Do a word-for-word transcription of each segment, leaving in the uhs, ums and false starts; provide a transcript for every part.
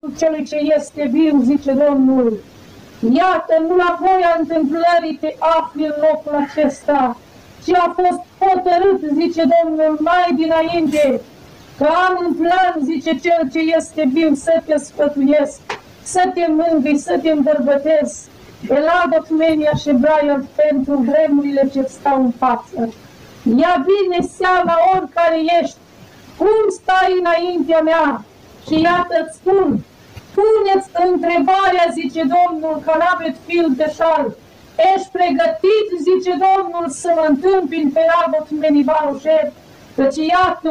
celui ce este viu, zice Domnul. Iată, nu la voia întâmplării te afli în locul acesta, ci a fost hotărât, zice Domnul, mai dinainte, că am în plan, zice cel ce este viu, să te sfătuiesc, să te mângâi, să te îmbărbătesc, elagot menia și braiul pentru vremurile ce stau în față. Ia bine seama oricare ești, cum stai înaintea mea și iată-ți spun, puneți întrebarea, zice Domnul, că n-aveți fil de șal. Ești pregătit, zice Domnul, să mă întâmpin pe Rabot Menivalușer, căci iată,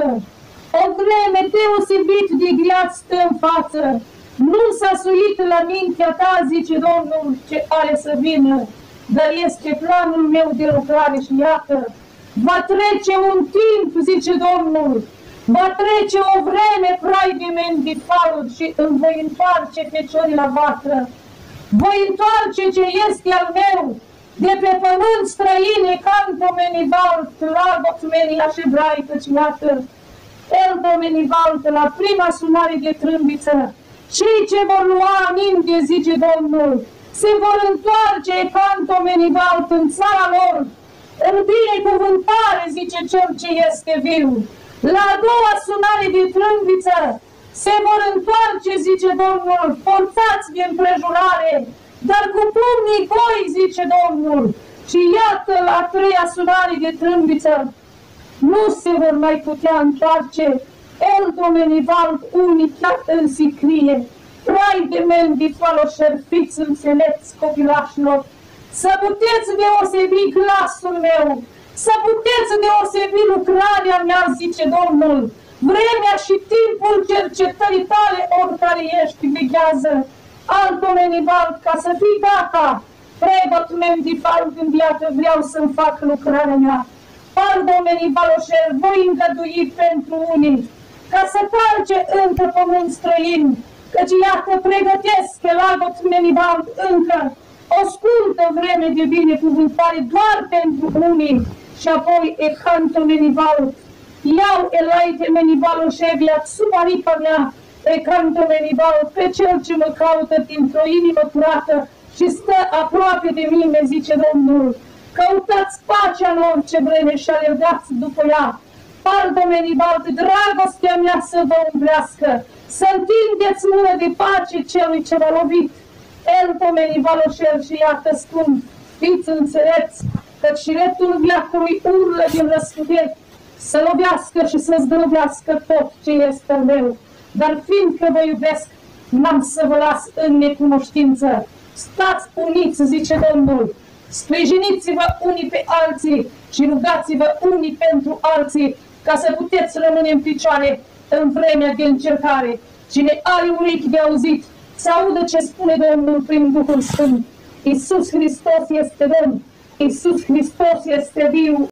o vreme deosebit de grea stă în față. Nu s-a suit la mintea ta, zice Domnul, ce are să vină, dar este planul meu de lucrare și iată, va trece un timp, zice Domnul, va trece o vreme prai de mendifalul și îmi voi întoarce feciorii la vatră. Voi întoarce ce este al meu, de pe pământ străine, canto menivalt, lagot menia și brai, căci iată, eldo menivalt, la prima sunare de trâmbiță, cei ce vor lua aminte, zice Domnul, se vor întoarce canto menivalt în țara lor, în binecuvântare, zice cel ce este viu. La a doua sunare de trâmbiță se vor întoarce, zice Domnul, forțați de împrejurare, dar cu pumnii goi, zice Domnul. Și iată, la a treia sunare de trâmbiță nu se vor mai putea întoarce. El domenivalt unii chiar în sicrie, rai de mendi faloșeri, fiți înțelepți copilașilor, să puteți deosebi glasul meu, să puteți deosebi lucrarea mea, zice Domnul. Vremea și timpul cercetării tale, oricare ești, veghează. Altomenivalt, ca să fii gata, pregot mendifalt în viață, vreau să-mi fac lucrarea mea. Altomenivaloșer, voi îngădui pentru unii, ca să calce încă pământ străin, căci iată pregătesc elagot menivalt încă o scurtă vreme de binecuvântare doar pentru unii, și apoi e canto menivalt. Iau elaite menivaloșevia sub aripa mea, e canto menivalt, pe cel ce mă caută dintr-o inimă curată și stă aproape de mine, zice Domnul. Căutați pacea în orice vreme și alergați după ea. Paldo menivalt, dragostea mea să vă umblească, să întindeți mână de pace celui ce v-a lovit. Elto menivaloșel și iată spun, fiți înțelepți, căci și retul viacului urlă din răsputere, să lovească și să zdrăvească tot ce este al meu. Dar fiindcă vă iubesc, n-am să vă las în necunoștință. Stați uniți, zice Domnul, sprijiniți-vă unii pe alții și rugați-vă unii pentru alții, ca să puteți rămâne în picioare în vremea de încercare. Cine are urechi de auzit, să audă ce spune Domnul prin Duhul Sfânt. Iisus Hristos este Domn, Iisus Hristos este viu.